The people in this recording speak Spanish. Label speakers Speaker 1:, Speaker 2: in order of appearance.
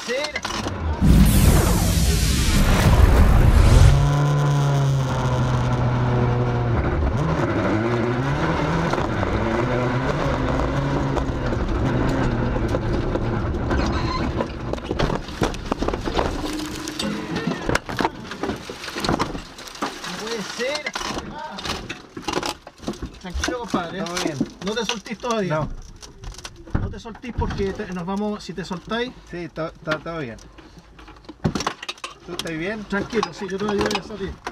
Speaker 1: ser. Ser. Tranquilo, compadre.
Speaker 2: Todo bien.
Speaker 1: No te soltís todavía.
Speaker 2: No.
Speaker 1: No te soltís porque nos vamos. Si te soltáis.
Speaker 2: Sí, todo bien. ¿Tú estás bien?
Speaker 1: Tranquilo, sí, yo te voy a ayudar a salir.